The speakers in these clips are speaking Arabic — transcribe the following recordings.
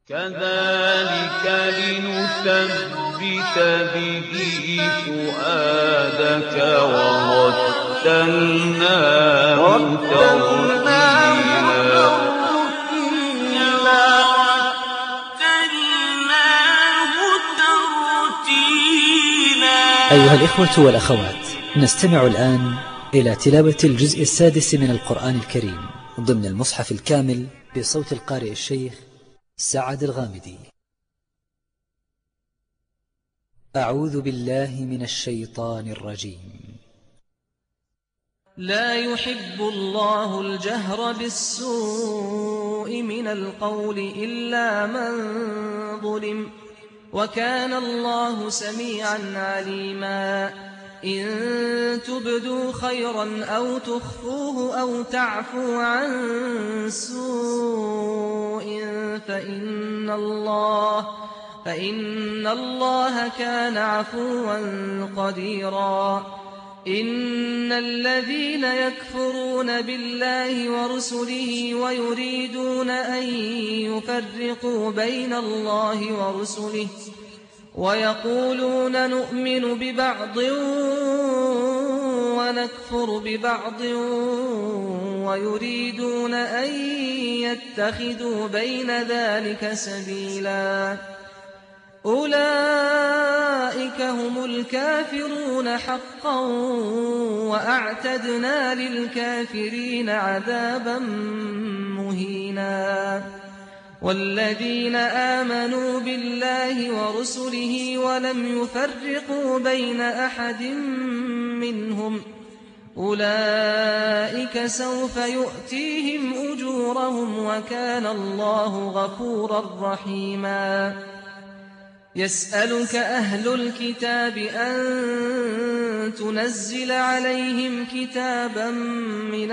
كذلك لنثبت به فؤادك ورتلناه ترتيلا. أيها الإخوة والأخوات، نستمع الآن إلى تلاوة الجزء السادس من القرآن الكريم ضمن المصحف الكامل بصوت القارئ الشيخ سعد الغامدي. أعوذ بالله من الشيطان الرجيم. لا يحب الله الجهر بالسوء من القول إلا من ظلم، وكان الله سميعا عليما. إن تبدوا خيرا أو تخفوه أو تعفو عن سوء فإن الله كان عفوا قديرا. إن الذين يكفرون بالله ورسله ويريدون أن يفرقوا بين الله ورسله ويقولون نؤمن ببعض ونكفر ببعض ويريدون أن يتخذوا بين ذلك سبيلا، أولئك هم الكافرون حقا، وأعتدنا للكافرين عذابا مهينا. والذين آمنوا بالله ورسله ولم يفرقوا بين أحد منهم أولئك سوف يؤتيهم أجورهم، وكان الله غفورا رحيما. يسألك أهل الكتاب أن تنزل عليهم كتابا من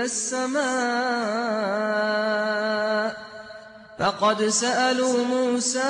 السماء، فقد سألوا موسى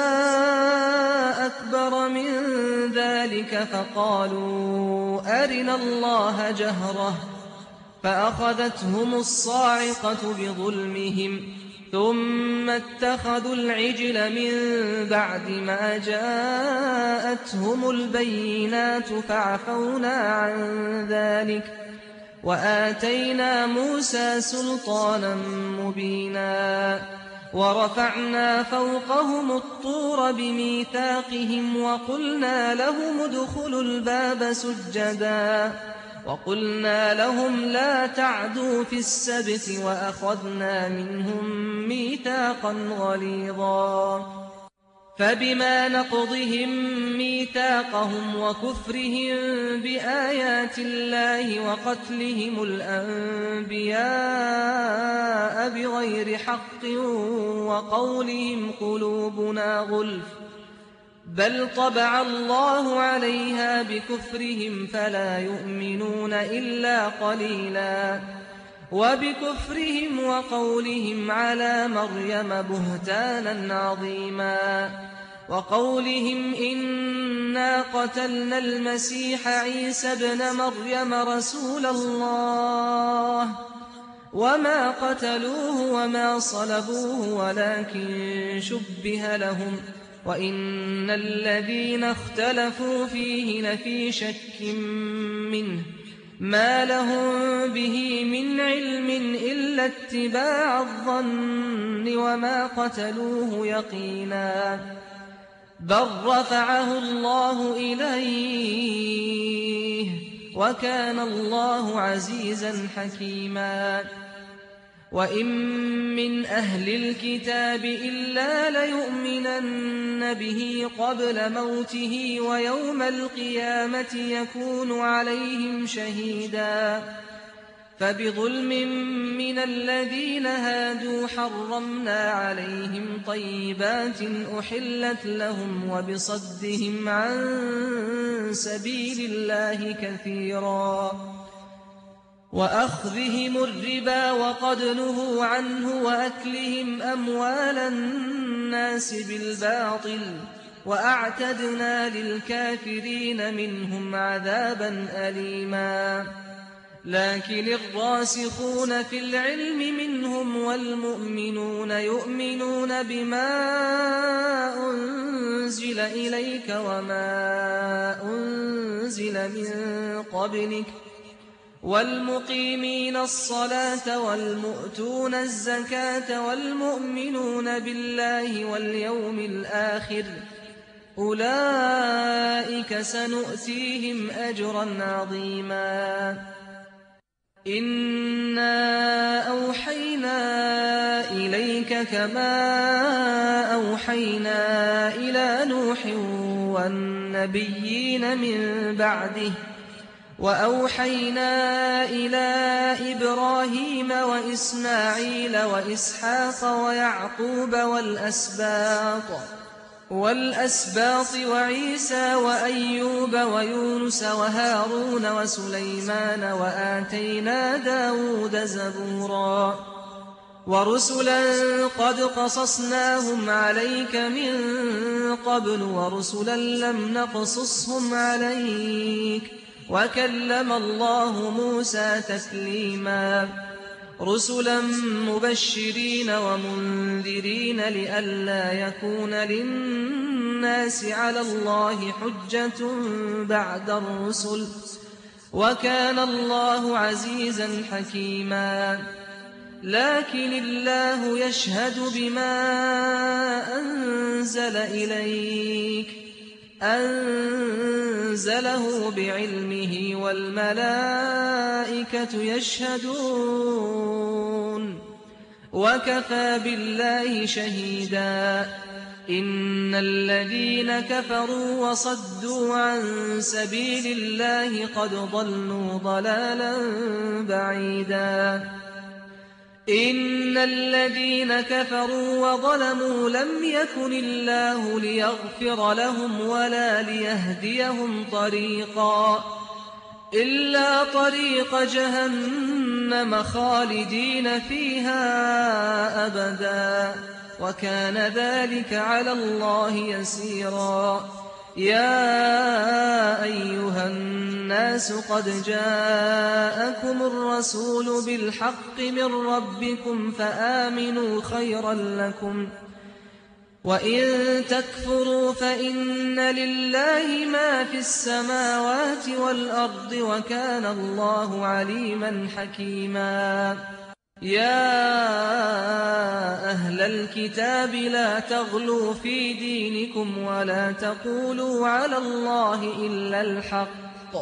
أكبر من ذلك فقالوا أرنا الله جهرة، فأخذتهم الصاعقة بظلمهم، ثم اتخذوا العجل من بعد ما جاءتهم البينات فعفونا عن ذلك وآتينا موسى سلطانا مبينا. ورفعنا فوقهم الطور بميثاقهم وقلنا لهم ادخلوا الباب سجدا وقلنا لهم لا تعدوا في السبت وأخذنا منهم ميثاقا غليظا. فبما نقضهم ميثاقهم وكفرهم بآيات الله وقتلهم الأنبياء بغير حق وقولهم قلوبنا غلف، بل طبع الله عليها بكفرهم فلا يؤمنون إلا قليلا. وبكفرهم وقولهم على مريم بهتانا عظيما، وقولهم إنا قتلنا المسيح عيسى ابن مريم رسول الله وما قتلوه وما صلبوه ولكن شبه لهم، وإن الذين اختلفوا فيه لفي شك منه ما لهم به من علم إلا اتباع الظن وما قتلوه يقينا، بل رفعه الله إليه وكان الله عزيزا حكيما. وإن من أهل الكتاب إلا ليؤمنن به قبل موته ويوم القيامة يكون عليهم شهيدا. فبظلم من الذين هادوا حرمنا عليهم طيبات أحلت لهم وبصدهم عن سبيل الله كثيرا، وأخذهم الربا وقد نهوا عنه وأكلهم أموال الناس بالباطل، وأعتدنا للكافرين منهم عذابا أليما. لكن الراسخون في العلم منهم والمؤمنون يؤمنون بما أنزل إليك وما أنزل من قبلك والمقيمين الصلاة والمؤتون الزكاة والمؤمنون بالله واليوم الآخر أولئك سنؤتيهم أجرا عظيما إنا أوحينا إليك كما أوحينا إلى نوح والنبيين من بعده وأوحينا إلى إبراهيم وإسماعيل وإسحاق ويعقوب والأسباط وعيسى وأيوب ويونس وهارون وسليمان وآتينا داود زبورا ورسلا قد قصصناهم عليك من قبل ورسلا لم نقصصهم عليك وكلم الله موسى تكليما رسلا مبشرين ومنذرين لئلا يكون للناس على الله حجة بعد الرسل وكان الله عزيزا حكيما لكن الله يشهد بما أنزل إليك أنزله بعلمه والملائكة يشهدون وكفى بالله شهيدا إن الذين كفروا وصدوا عن سبيل الله قد ضلوا ضلالا بعيدا إن الذين كفروا وظلموا لم يكن الله ليغفر لهم ولا ليهديهم طريقا إلا طريق جهنم خالدين فيها أبدا وكان ذلك على الله يسيرا يا أيها الناس قد جاءكم الرسول بالحق من ربكم فآمنوا خيرا لكم وإن تكفروا فإن لله ما في السماوات والأرض وكان الله عليما حكيما يا أهل الكتاب لا تغلوا في دينكم ولا تقولوا على الله إلا الحق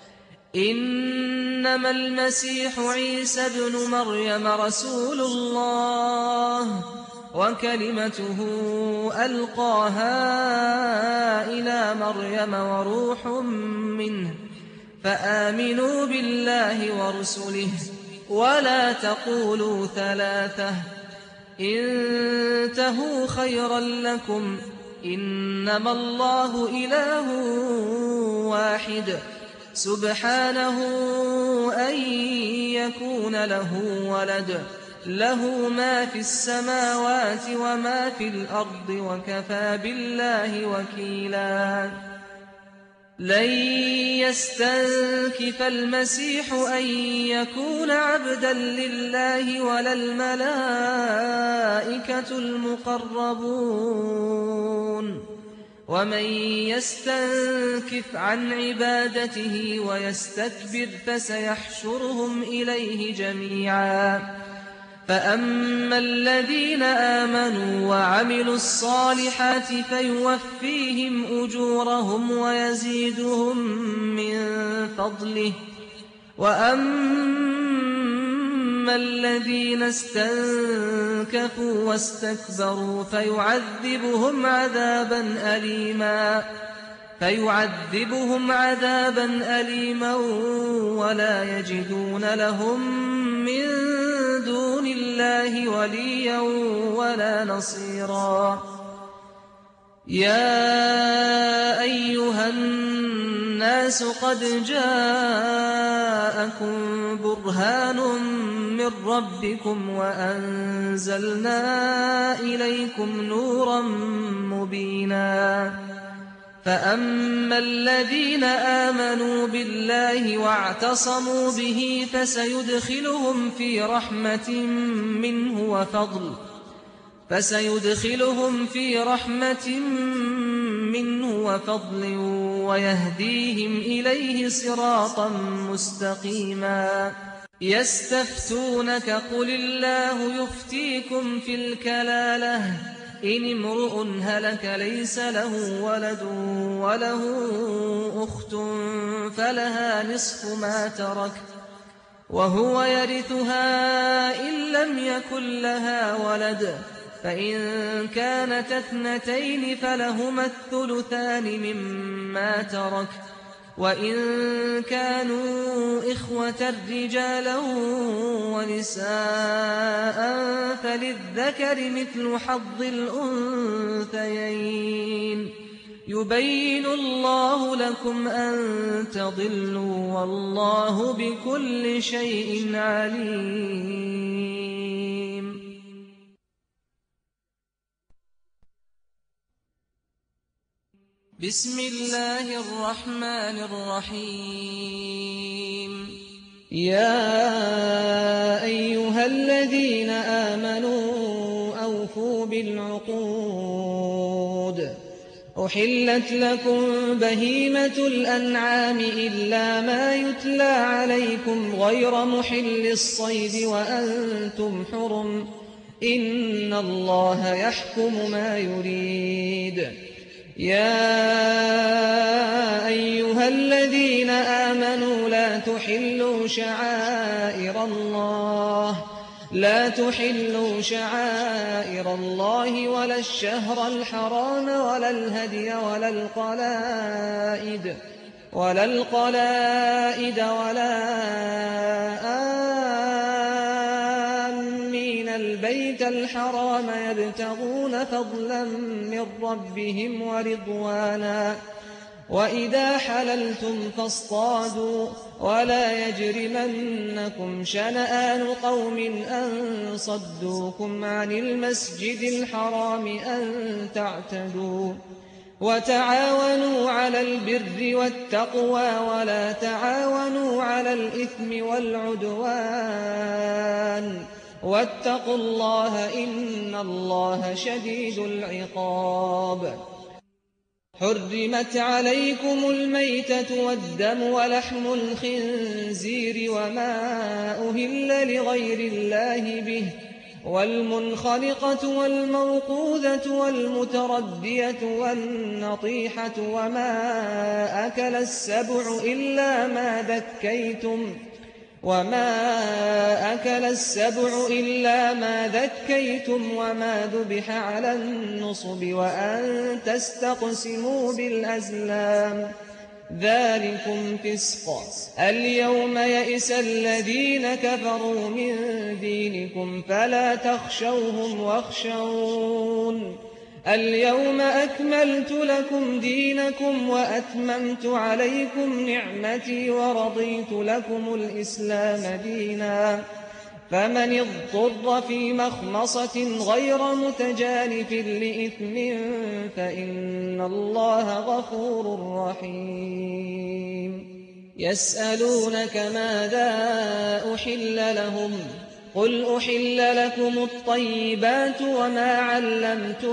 إنما المسيح عيسى ابن مريم رسول الله وكلمته ألقاها إلى مريم وروح منه فآمنوا بالله ورسله ولا تقولوا ثلاثة انتهوا خيرا لكم إنما الله إله واحد سبحانه أن يكون له ولد له ما في السماوات وما في الأرض وكفى بالله وكيلا لن يستنكف المسيح أن يكون عبدا لله ولا الملائكة المقربون ومن يستنكف عن عبادته ويستكبر فسيحشرهم إليه جميعا فأما الذين آمنوا وعملوا الصالحات فيوفيهم أجورهم ويزيدهم من فضله وأما الذين استنكفوا واستكبروا فيعذبهم عذابا أليما ولا يجدون لهم من دون الله وليا ولا نصيرا يا أيها الناس قد جاءكم برهان من ربكم وأنزلنا إليكم نورا مبينا فأما الذين آمنوا بالله واعتصموا به فسيدخلهم في رحمة منه وفضل فسيدخلهم في رحمة منه وفضل ويهديهم إليه صراطا مستقيما. يستفتونك قل الله يفتيكم في الكلالة إن امرؤ هلك ليس له ولد وله أخت فلها نصف ما ترك وهو يرثها إن لم يكن لها ولد، فإن كانت اثنتين فلهما الثلثان مما ترك، وإن كانوا إخوة رجالا ونساء فللذكر مثل حظ الأنثيين. يبين الله لكم أن تضلوا والله بكل شيء عليم. بسم الله الرحمن الرحيم. يا أيها الذين آمنوا أوفوا بالعقود. أحلت لكم بهيمة الأنعام إلا ما يتلى عليكم غير محل الصيد وأنتم حرم، إن الله يحكم ما يريد. يا أيها الذين آمنوا لا تحلوا شعائر الله ولا الشهر الحرام ولا الهدي ولا القلائد ولا آمين البيت الحرام يبتغون فضلا من ربهم ورضوانا. وإذا حللتم فاصطادوا ولا يجرمنكم شنآن قوم أن صدوكم عن المسجد الحرام أن تعتدوا. وتعاونوا على البر والتقوى ولا تعاونوا على الإثم والعدوان، واتقوا الله إن الله شديد العقاب. حرمت عليكم الميتة والدم ولحم الخنزير وما أهل لغير الله به، والمنخلقة والموقوذة والمتردية والنطيحة وما أكل السبع إلا ما ذكيتم وما ذبح على النصب وأن تستقسموا بالأزلام، ذلكم فسق. اليوم يئس الذين كفروا من دينكم فلا تخشوهم واخشون. اليوم أكملت لكم دينكم وأتممت عليكم نعمتي ورضيت لكم الإسلام دينا. فمن اضطر في مخمصة غير متجانف لإثم فإن الله غفور رحيم. يسألونك ماذا أحل لهم، قل أحل لكم الطيبات وما علمتم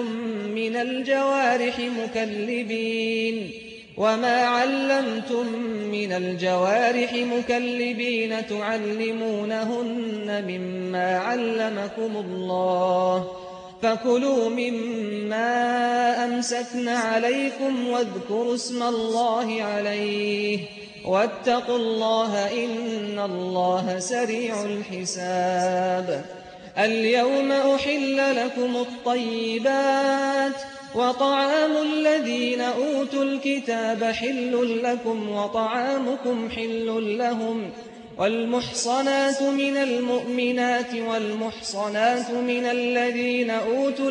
من الجوارح مكلبين تعلمونهن مما علمكم الله، فكلوا مما أمسكن عليكم واذكروا اسم الله عليه، واتقوا الله إن الله سريع الحساب. اليوم أحل لكم الطيبات وطعام الذين أوتوا الكتاب حل لكم وطعامكم حل لهم، والمحصنات من المؤمنات والمحصنات من الذين أوتوا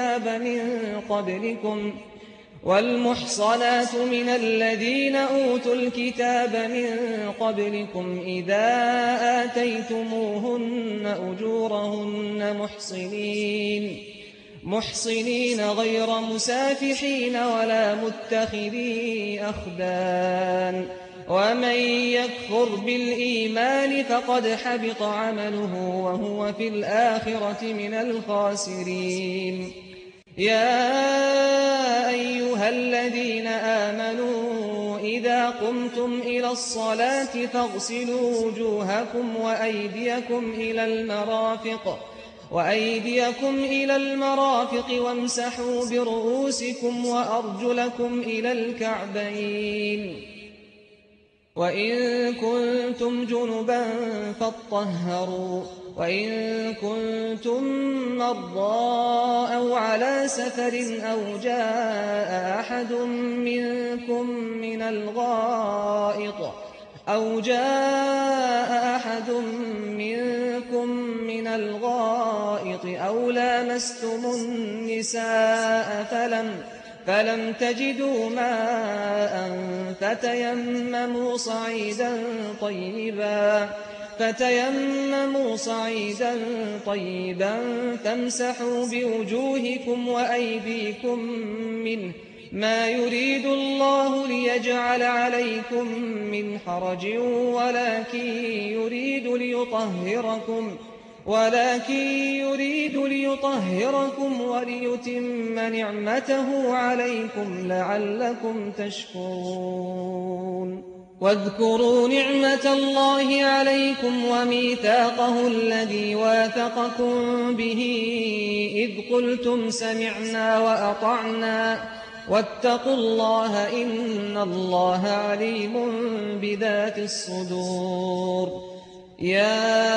الكتاب من قبلكم إذا آتيتموهن أجورهن محصنين غير مسافحين ولا متخذي أخدان. ومن يكفر بالإيمان فقد حبط عمله وهو في الآخرة من الخاسرين. يا أيها الذين آمنوا إذا قمتم إلى الصلاة فاغسلوا وجوهكم وأيديكم إلى المرافق وامسحوا برؤوسكم وأرجلكم إلى الكعبين، وإن كنتم جنبا فاطهروا، وإن كنتم مرضى أو على سفر أو جاء أحد منكم من الغائط أو لامستم النساء فلم تجدوا ماء فتيمموا صعيدا طيبا فامسحوا بوجوهكم وأيديكم منه، ما يريد الله ليجعل عليكم من حرج ولكن يريد ليطهركم وليتم نعمته عليكم لعلكم تشكرون. واذكروا نعمة الله عليكم وميثاقه الذي واثقكم به إذ قلتم سمعنا وأطعنا واتقوا الله إن الله عليم بذات الصدور. يا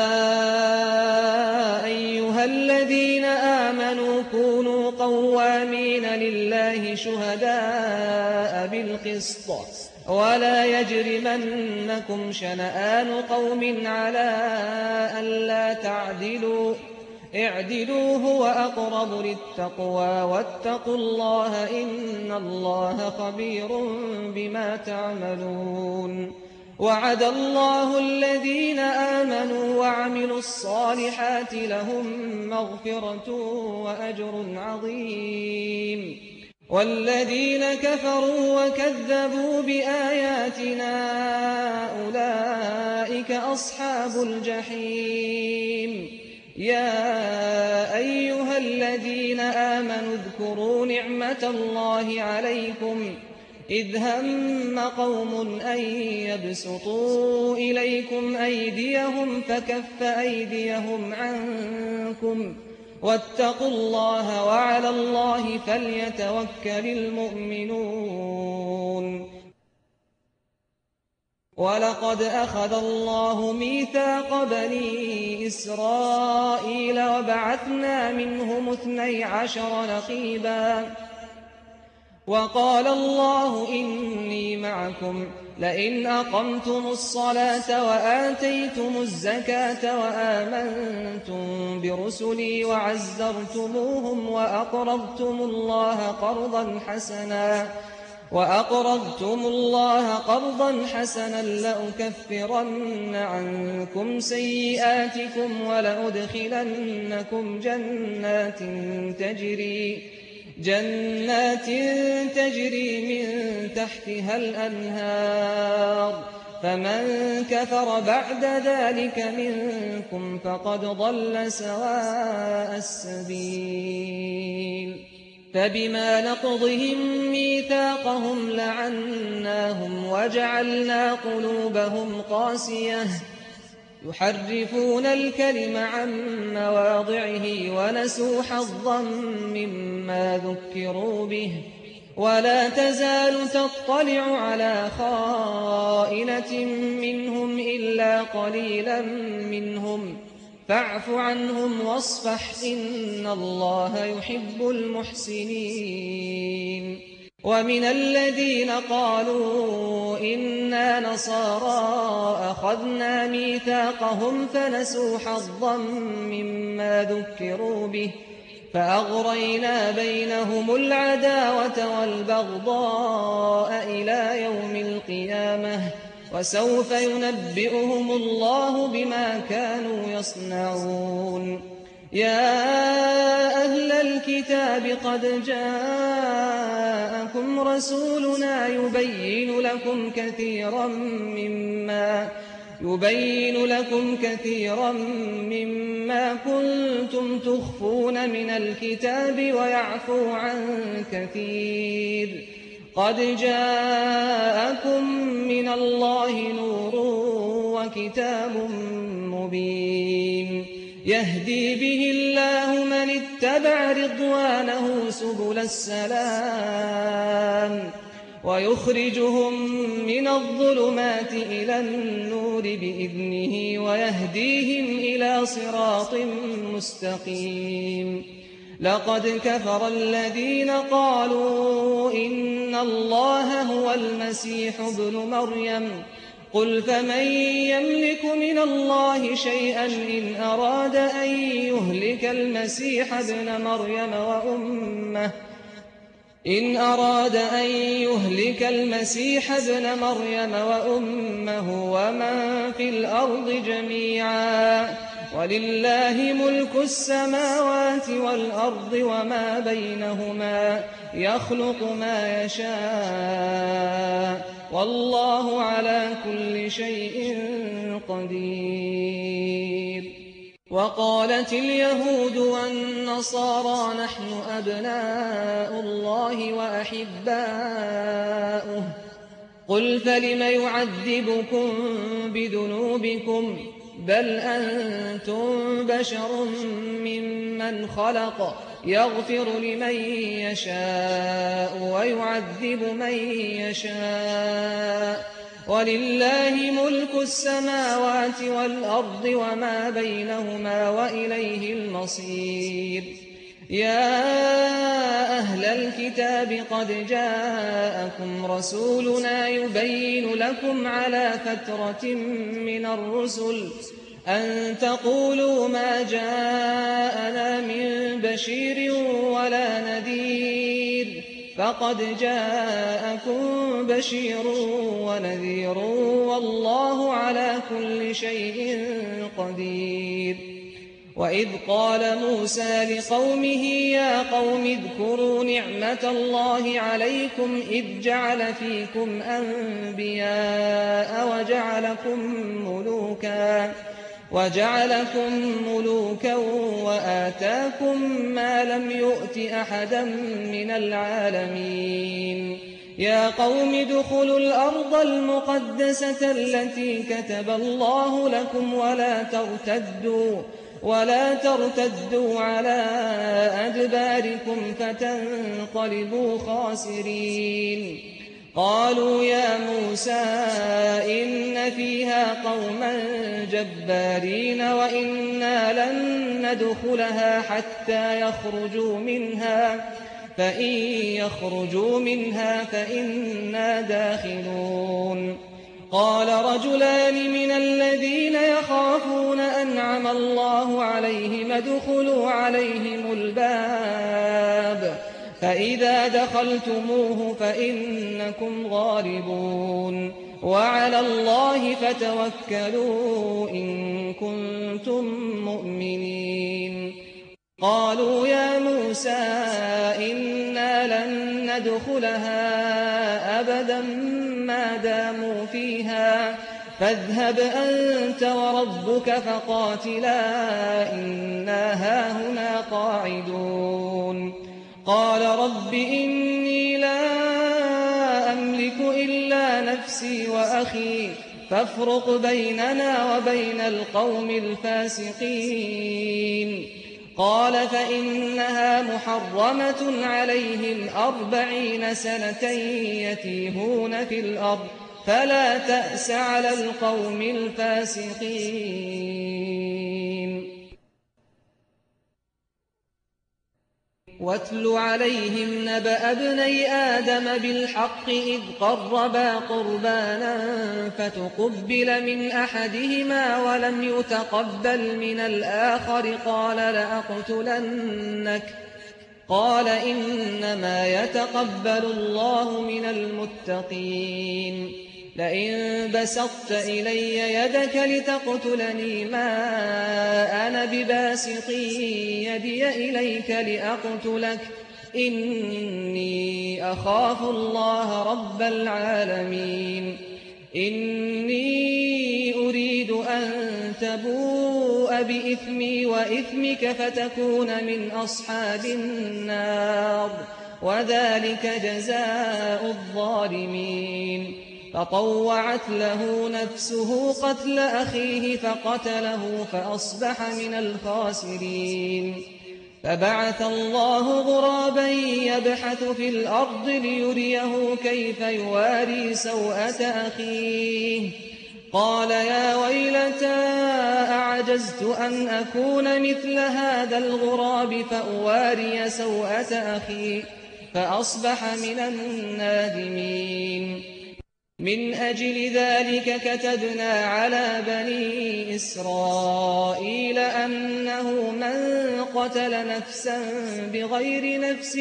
أيها الذين آمنوا كونوا قوامين لله شهداء بالقسط ولا يجرمنكم شنآن قوم على ألا تعدلوا، اعدلوا هو أقرب للتقوى واتقوا الله إن الله خبير بما تعملون. وعد الله الذين آمنوا وعملوا الصالحات لهم مغفرة وأجر عظيم، والذين كفروا وكذبوا بآياتنا أولئك أصحاب الجحيم. يا أيها الذين آمنوا اذكروا نعمة الله عليكم إذ هم قوم أن يبسطوا إليكم أيديهم فكف أيديهم عنكم واتقوا الله وعلى الله فليتوكل المؤمنون. ولقد أخذ الله ميثاق بني إسرائيل وبعثنا منهم 12 نقيبا وقال الله إني معكم لئن أقمتم الصلاة وآتيتم الزكاة وآمنتم برسلي وعزرتموهم وأقرضتم الله قرضا حسنا لأكفرن عنكم سيئاتكم ولأدخلنكم جنات تجري من تحتها الأنهار، فمن كفر بعد ذلك منكم فقد ضل سواء السبيل. فبما نقضهم ميثاقهم لعناهم وجعلنا قلوبهم قاسية يحرفون الكلم عن مواضعه ونسوا حظا مما ذكروا به، ولا تزال تطلع على خائنة منهم إلا قليلا منهم، فاعف عنهم واصفح إن الله يحب المحسنين. ومن الذين قالوا إنا نصارى أخذنا ميثاقهم فنسوا حظا مما ذكروا به فأغرينا بينهم العداوة والبغضاء إلى يوم القيامة وسوف ينبئهم الله بما كانوا يصنعون. يا أهل الكتاب قد جاءكم رسولنا يبين لكم كثيرا مما كنتم تخفون من الكتاب ويعفو عن كثير. قد جاءكم من الله نور وكتاب مبين يهدي به الله من اتبع رضوانه سبل السلام ويخرجهم من الظلمات إلى النور بإذنه ويهديهم إلى صراط مستقيم. لقد كفر الذين قالوا إن الله هو المسيح ابن مريم قل فمن يملك من الله شيئا إن أراد أن يهلك المسيح ابن مريم وأمه ومن في الأرض جميعا ولله ملك السماوات والأرض وما بينهما يخلق ما يشاء والله على كل شيء قدير. وقالت اليهود والنصارى نحن أبناء الله وأحباؤه قل فلم يعذبكم بذنوبكم بل أنتم بشر ممن خلق يغفر لمن يشاء ويعذب من يشاء ولله ملك السماوات والأرض وما بينهما وإليه المصير. يا أهل الكتاب قد جاءكم رسولنا يبين لكم على فترة من الرسل أن تقولوا ما جاءنا من بشير ولا نذير فقد جاءكم بشير ونذير والله على كل شيء قدير. وإذ قال موسى لقومه يا قوم اذكروا نعمة الله عليكم إذ جعل فيكم أنبياء وجعلكم ملوكا وآتاكم ما لم يؤت أحدا من العالمين. يا قوم ادخلوا الأرض المقدسة التي كتب الله لكم ولا ترتدوا على أدباركم فتنقلبوا خاسرين. قالوا يا موسى إن فيها قوما جبارين وإنا لن ندخلها حتى يخرجوا منها فإن يخرجوا منها فإنا داخلون. قال رجلان من الذين يخافون أنعم الله عليهم ادخلوا عليهم الباب فإذا دخلتموه فإنكم غالبون وعلى الله فتوكلوا إن كنتم مؤمنين. قالوا يا موسى إنا لن ندخلها أبدا ما داموا فيها فاذهب أنت وربك فقاتلا إنا هاهنا قاعدون. قال رب إني لا أملك إلا نفسي وأخي فافرق بيننا وبين القوم الفاسقين. قال فإنها محرمة عليهم 40 سنة يتيهون في الأرض فلا تأس على القوم الفاسقين. واتل عليهم نبأ ابني آدم بالحق إذ قربا قربانا فتقبل من أحدهما ولم يتقبل من الآخر قال لأقتلنك قال إنما يتقبل الله من المتقين. لئن بسطت إلي يدك لتقتلني ما أنا بباسط يدي إليك لأقتلك إني أخاف الله رب العالمين إني أريد أن تبوء بإثمي وإثمك فتكون من أصحاب النار وذلك جزاء الظالمين فطوعت له نفسه قتل أخيه فقتله فأصبح من الخاسرين فبعث الله غرابا يبحث في الأرض ليريه كيف يواري سوءة أخيه قال يا ويلتى أعجزت أن أكون مثل هذا الغراب فأواري سوءة أخي فأصبح من النادمين من أجل ذلك كتبنا على بني إسرائيل أنه من قتل نفسا بغير نفس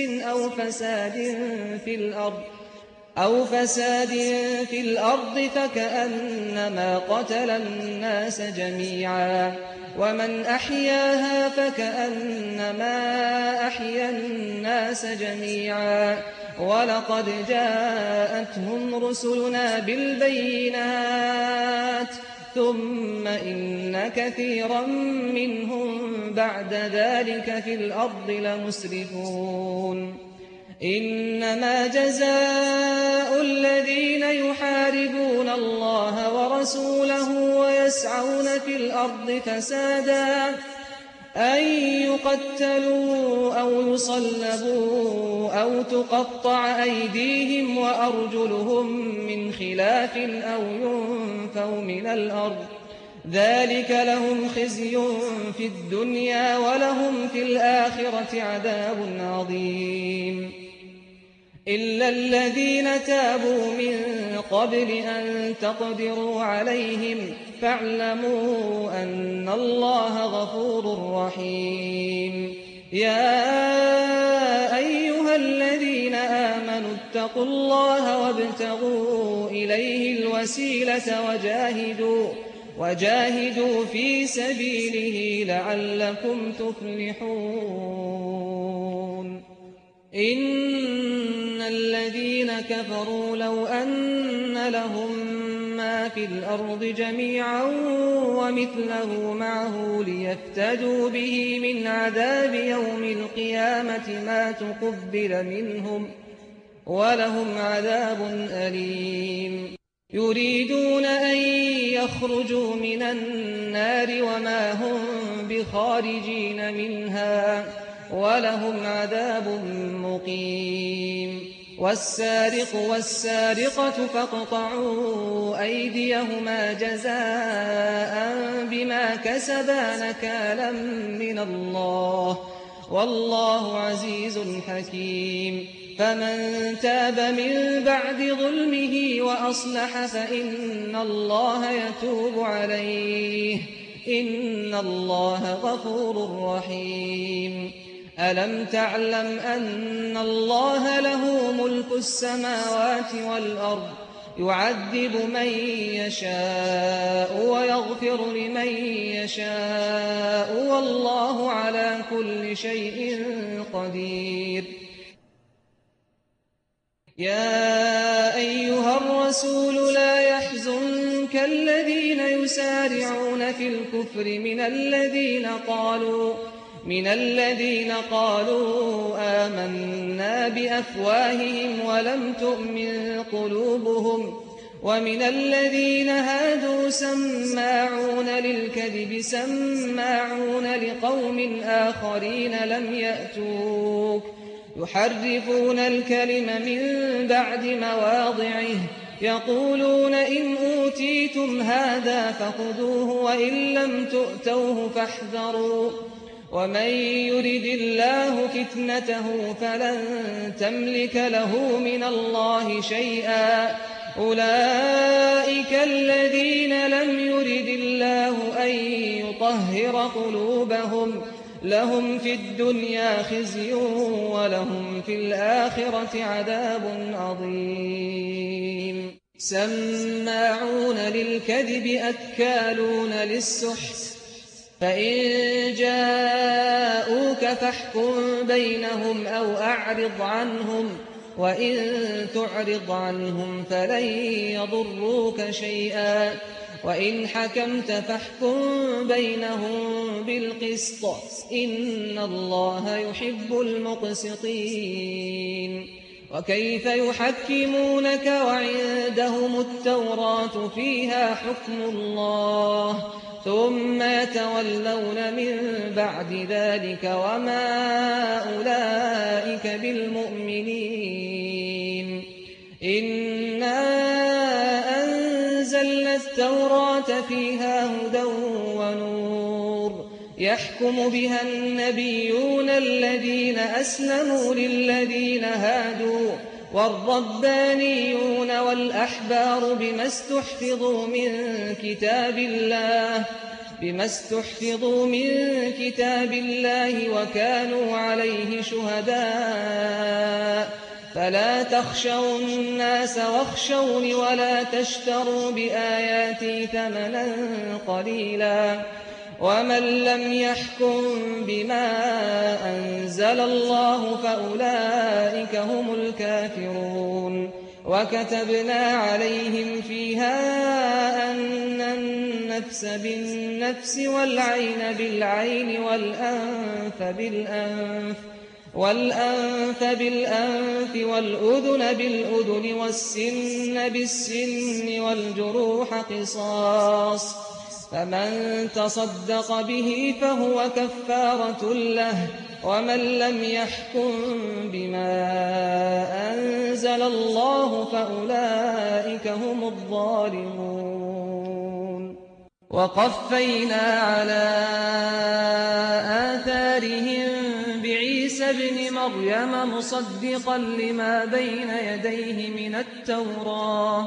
أو فساد في الأرض فكأنما قتل الناس جميعا ومن أحياها فكأنما أحيا الناس جميعا ولقد جاءتهم رسلنا بالبينات ثم إن كثيرا منهم بعد ذلك في الأرض لمسرفون إنما جزاء الذين يحاربون الله ورسوله ويسعون في الأرض فسادا أن يقتلوا أو يصلبوا أو تقطع أيديهم وأرجلهم من خلاف أو ينفوا من الأرض ذلك لهم خزي في الدنيا ولهم في الآخرة عذاب عظيم إلا الذين تابوا من قبل أن تقدروا عليهم فاعلموا أن الله غفور رحيم يا أيها الذين آمنوا اتقوا الله وابتغوا إليه الوسيلة وجاهدوا في سبيله لعلكم تفلحون إن الذين كفروا لو أن لهم ما في الأرض جميعا ومثله معه ليفتدوا به من عذاب يوم القيامة ما تقبل منهم ولهم عذاب أليم يريدون أن يخرجوا من النار وما هم بخارجين منها ولهم عذاب مقيم والسارق والسارقة فاقطعوا أيديهما جزاء بما كسبا نكالا من الله والله عزيز حكيم فمن تاب من بعد ظلمه وأصلح فإن الله يتوب عليه إن الله غفور رحيم ألم تعلم أن الله له ملك السماوات والأرض يعذب من يشاء ويغفر لمن يشاء والله على كل شيء قدير يا أيها الرسول لا يحزنك الذين يسارعون في الكفر من الذين قالوا آمنا بأفواههم ولم تؤمن قلوبهم ومن الذين هادوا سماعون للكذب سماعون لقوم آخرين لم يأتوك يحرفون الكلم من بعد مواضعه يقولون إن أوتيتم هذا فخذوه وإن لم تؤتوه فاحذروا ومن يرد الله فتنته فلن تملك له من الله شيئا أولئك الذين لم يرد الله أن يطهر قلوبهم لهم في الدنيا خزي ولهم في الآخرة عذاب عظيم سماعون للكذب أكالون للسحت فإن جاءوك فاحكم بينهم أو أعرض عنهم وإن تعرض عنهم فلن يضروك شيئا وإن حكمت فاحكم بينهم بالقسط إن الله يحب المقسطين وكيف يحكمونك وعندهم التوراة فيها حكم الله ثم يتولون من بعد ذلك وما أولئك بالمؤمنين إنا أنزلنا التوراة فيها هدى ونور يحكم بها النبيون الذين أسلموا للذين هادوا والربانيون والأحبار بما استحفظوا من كتاب الله وكانوا عليه شهداء فلا تخشوا الناس واخشوني ولا تشتروا بآياتي ثمنا قليلا ومن لم يحكم بما أنزل الله فأولئك هم الكافرون وكتبنا عليهم فيها أن النفس بالنفس والعين بالعين والأنف بالأنف والأذن بالأذن والسن بالسن والجروح قصاص فمن تصدق به فهو كفارة له ومن لم يحكم بما أنزل الله فأولئك هم الظالمون وقفينا على آثارهم بعيسى ابن مريم مصدقا لما بين يديه من التوراة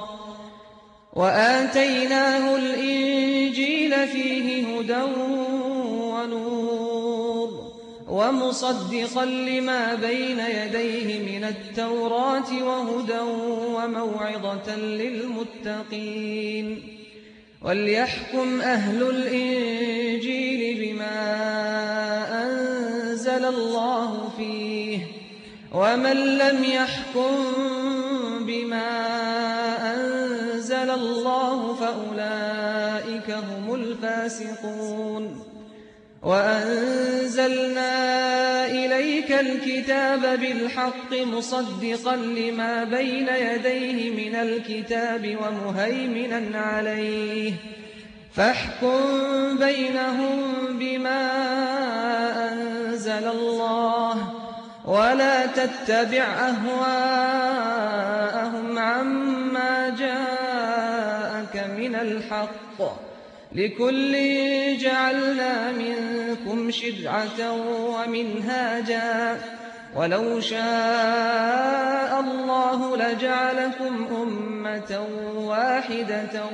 وآتيناه الإنجيل فيه هدى ونور ومصدقا لما بين يديه من التوراة وهدى وموعظة للمتقين وليحكم أهل الإنجيل بما أنزل الله فيه ومن لم يحكم بما أنزل الله فأولئك هم الفاسقون وأنزلنا إليك الكتاب بالحق مصدقا لما بين يديه من الكتاب ومهيمنا عليه فاحكم بينهم بما أنزل الله ولا تتبع أهواءهم عما جاءك من الحق لكل جعلنا منكم شرعة ومنهاجا ولو شاء الله لجعلكم أمة واحدة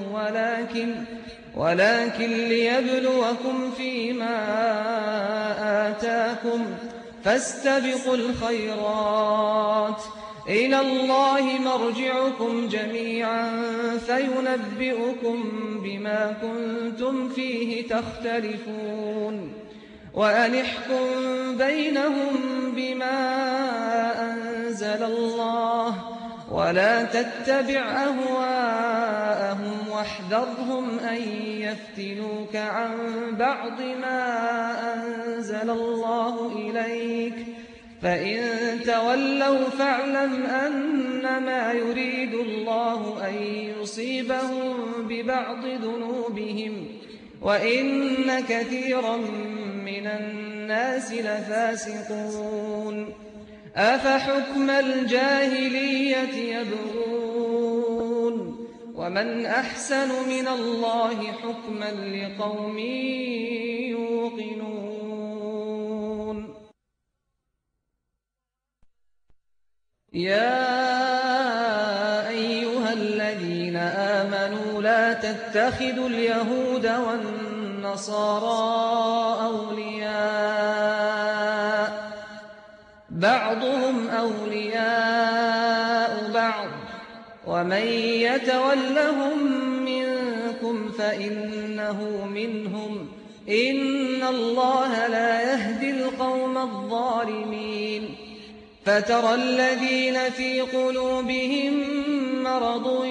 ولكن ليبلوكم فيما آتاكم فاستبقوا الخيرات إلى الله مرجعكم جميعا فينبئكم بما كنتم فيه تختلفون وأن احكم بينهم بما أنزل الله ولا تتبع أهواءهم واحذرهم أن يفتنوك عن بعض ما أنزل الله إليك فإن تولوا فاعلم أنما يريد الله أن يصيبهم ببعض ذنوبهم وإن كثيرا من الناس لفاسقون أفحكم الجاهلية يبغون ومن أحسن من الله حكما لقوم يوقنون يا أيها الذين آمنوا لا تتخذوا اليهود والنصارى أولياء بعضهم أولياء بعض ومن يتولهم منكم فإنه منهم إن الله لا يهدي القوم الظالمين فترى الذين في قلوبهم مرض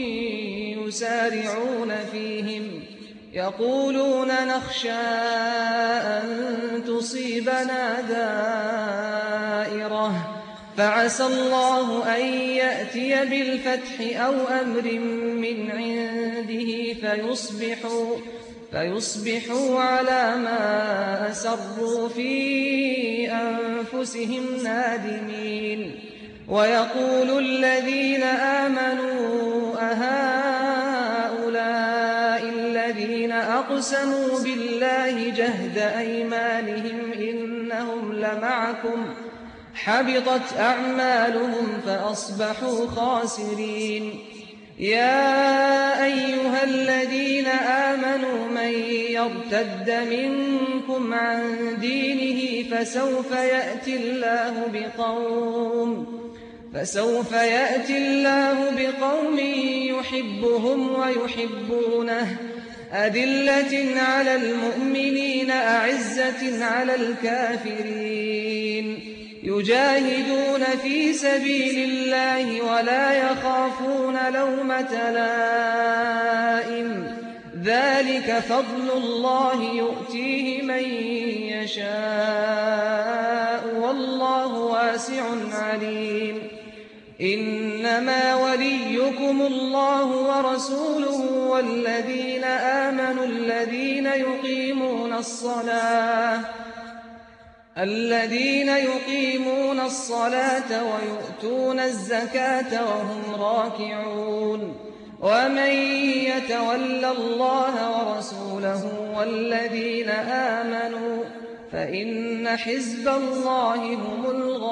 يسارعون فيهم يقولون نخشى أن تصيبنا دائرة فعسى الله أن يأتي بالفتح أو أمر من عنده فيصبحوا على ما أسروا في أنفسهم نادمين ويقول الذين آمنوا أهؤلاء الذين أقسموا بالله جهد أيمانهم إنهم لمعكم حبطت أعمالهم فأصبحوا خاسرين يا أيها الذين آمنوا من يرتد منكم عن دينه فسوف يأتي الله بقوم يحبهم ويحبونه أذلة على المؤمنين أعزة على الكافرين يجاهدون في سبيل الله ولا يخافون لومة لائم ذلك فضل الله يؤتيه من يشاء والله واسع عليم إنما وليكم الله ورسوله والذين آمنوا الذين يقيمون الصلاة ويؤتون الزكاة وهم راكعون ومن يتول الله ورسوله والذين آمنوا فإن حزب الله هم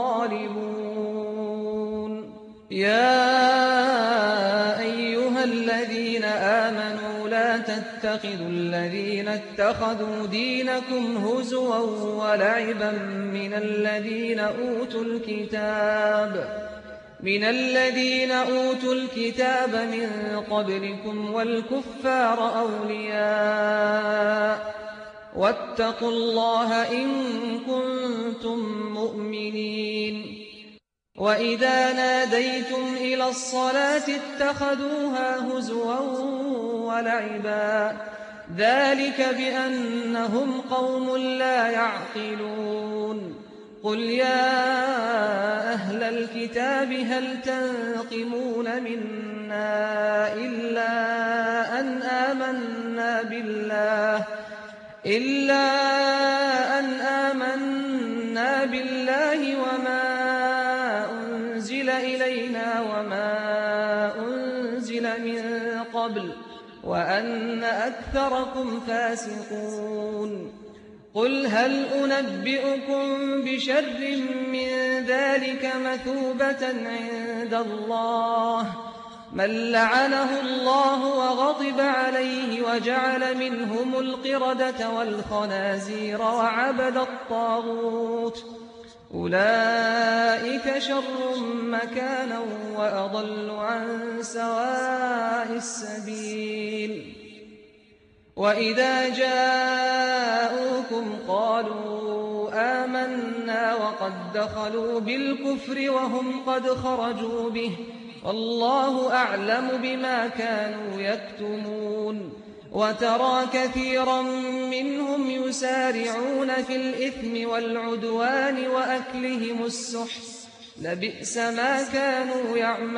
الغالبون يا أيها الذين آمنوا لا تتخذوا الذين اتخذوا دينكم هزوا ولعبا من الذين أوتوا الكتاب من قبلكم والكفار أولياء واتقوا الله إن كنتم مؤمنين وإذا ناديتم إلى الصلاة اتخذوها هزوا ولعبا ذلك بأنهم قوم لا يعقلون قل يا أهل الكتاب هل تنقمون منا إلا أن آمنا بالله وما أنزل إلينا وما أنزل من قبل وأن أكثركم فاسقون قل هل أنبئكم بشر من ذلك مثوبة عند الله من لعنه الله وغضب عليه وجعل منهم القردة والخنازير وعبد الطاغوت أولئك شر مكانا وأضل عن سواء السبيل وإذا جاءوكم قالوا آمنا وقد دخلوا بالكفر وهم قد خرجوا به والله أعلم بما كانوا يكتمون وترى كثيرا منهم يسارعون في الإثم والعدوان وأكلهم السحت لبئس ما كانوا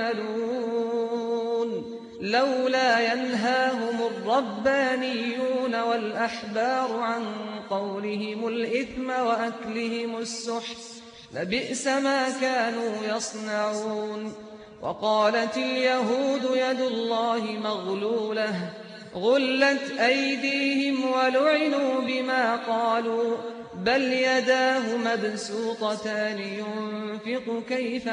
يعملون لولا ينهاهم الربانيون والأحبار عن قولهم الإثم وأكلهم السحت لبئس ما كانوا يصنعون وقالت اليهود يد الله مغلولة غلت أيديهم ولعنوا بما قالوا بل يداه مبسوطتان ينفق كيف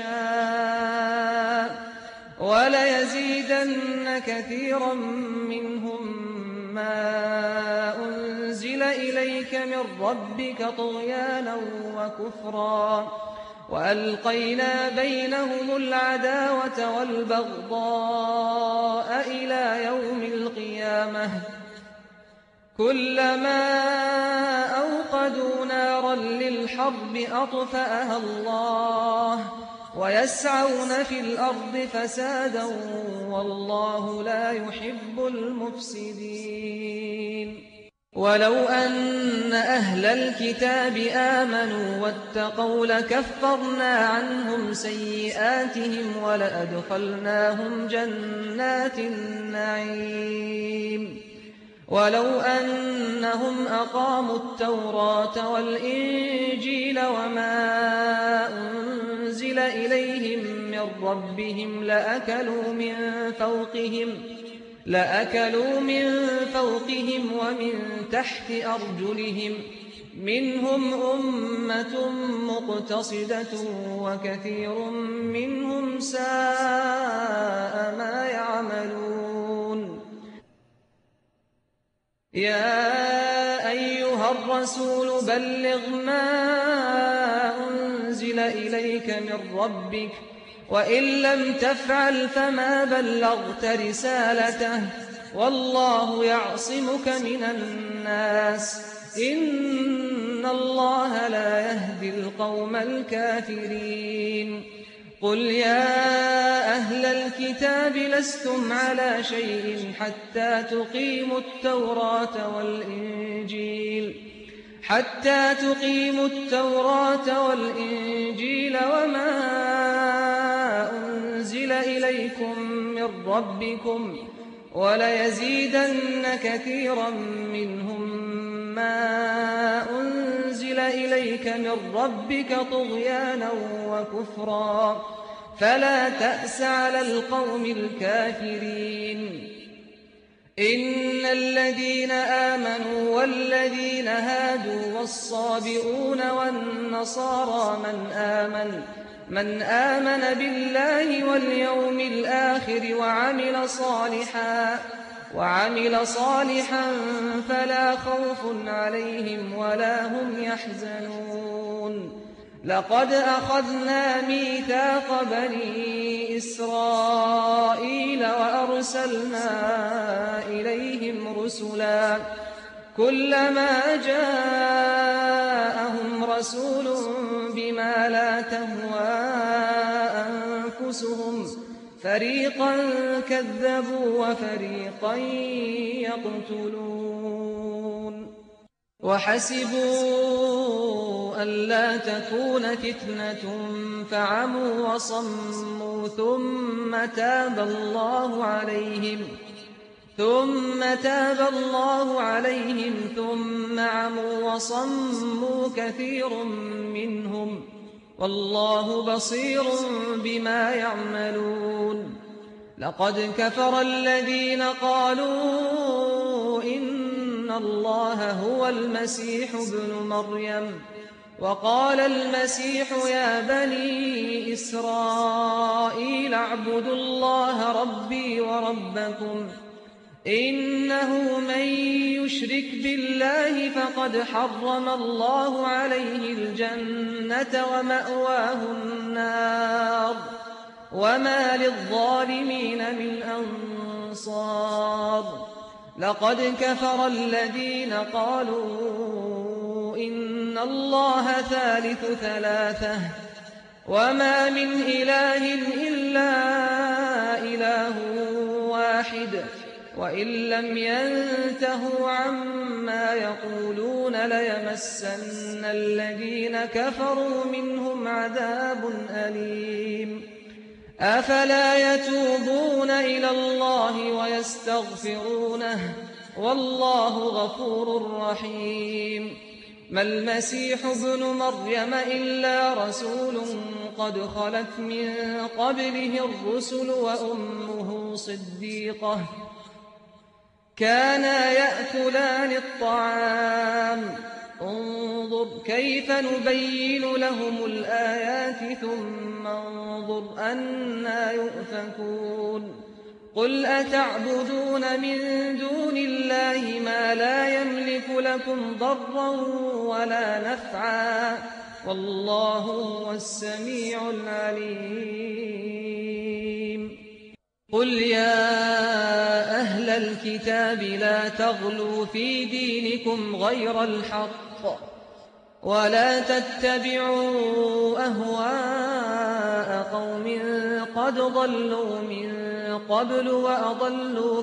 يشاء وليزيدن كثيرا منهم ما أنزل إليك من ربك طغيانا وكفرا وألقينا بينهم العداوة والبغضاء إلى يوم القيامة كلما أوقدوا نارا للحرب أطفأها الله ويسعون في الأرض فسادا والله لا يحب المفسدين. ولو أن أهل الكتاب آمنوا واتقوا لكفرنا عنهم سيئاتهم ولأدخلناهم جنات النعيم. ولو أنهم أقاموا التوراة والإنجيل وما أنزل إليهم من ربهم لأكلوا من فوقهم ومن تحت أرجلهم منهم أمة مقتصدة وكثير منهم ساء ما يعملون. يا أيها الرسول بلغ ما أنزل إليك من ربك وإن لم تفعل فما بلغت رسالته والله يعصمك من الناس إن الله لا يهدي القوم الكافرين. قل يا أهل الكتاب لستم على شيء حتى تقيموا التوراة والإنجيل وما أنزل إليكم من ربكم وليزيدن كثيرا منهم ما أنزل إليك من ربك طغيانا وكفرا فلا تأس على القوم الكافرين. إن الذين آمنوا والذين هادوا والصابئون والنصارى من آمن بالله واليوم الآخر وعمل صالحا فلا خوف عليهم ولا هم يحزنون. لقد أخذنا ميثاق بني إسرائيل وأرسلنا إليهم رسلا كلما جاءهم رسول بما لا تهوى أنفسهم فريقا كذبوا وفريقا يقتلون. وحسبوا ألا تكون فتنة فعموا وصموا ثم تاب الله عليهم ثم عموا وصموا كثير منهم والله بصير بما يعملون. لقد كفر الذين قالوا إن الله هو المسيح ابن مريم وقال المسيح يا بني إسرائيل اعبدوا الله ربي وربكم إنه من يشرك بالله فقد حرم الله عليه الجنة ومأواه النار وما للظالمين من أنصار. لقد كفر الذين قالوا إن الله ثالث ثلاثة وما من إله إلا إله واحد وإن لم ينتهوا عما يقولون ليمسن الذين كفروا منهم عذاب أليم. أفلا يتوبون إلى الله ويستغفرونه والله غفور رحيم. ما المسيح ابن مريم إلا رسول قد خلت من قبله الرسل وأمه صديقة كانا يأكلان الطعام انظر كيف نبين لهم الآيات ثم انظر أنى يؤفكون. قل أتعبدون من دون الله ما لا يملك لكم ضرا ولا نفعا والله هو السميع العليم. قل يا أهل الكتاب لا تغلوا في دينكم غير الحق ولا تتبعوا أهواء قوم قد ضلوا من قبل وأضلوا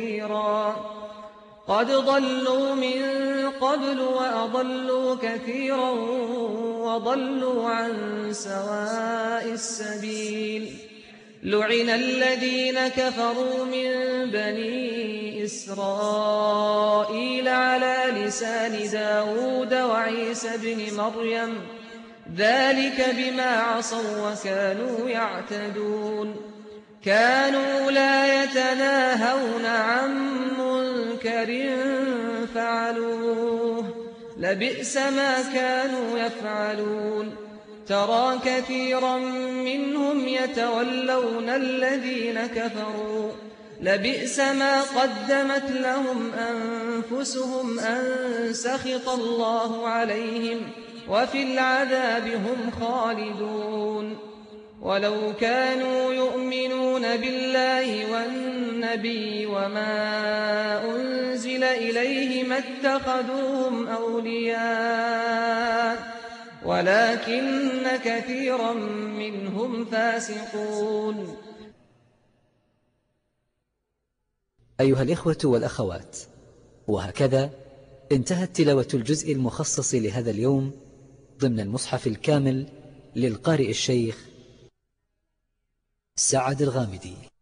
كثيرا وضلوا عن سواء السبيل. لعن الذين كفروا من بني إسرائيل على لسان داود وعيسى بن مريم ذلك بما عصوا وكانوا يعتدون. كانوا لا يتناهون عن منكر فعلوه لبئس ما كانوا يفعلون. ترى كثيرا منهم يتولون الذين كفروا لبئس ما قدمت لهم أنفسهم أن سخط الله عليهم وفي العذاب هم خالدون. ولو كانوا يؤمنون بالله والنبي وما أنزل إليه ما اتخذوهم أولياء ولكن كثيرا منهم فاسقون. أيها الإخوة والأخوات، وهكذا انتهت تلاوة الجزء المخصص لهذا اليوم ضمن المصحف الكامل للقارئ الشيخ سعد الغامدي.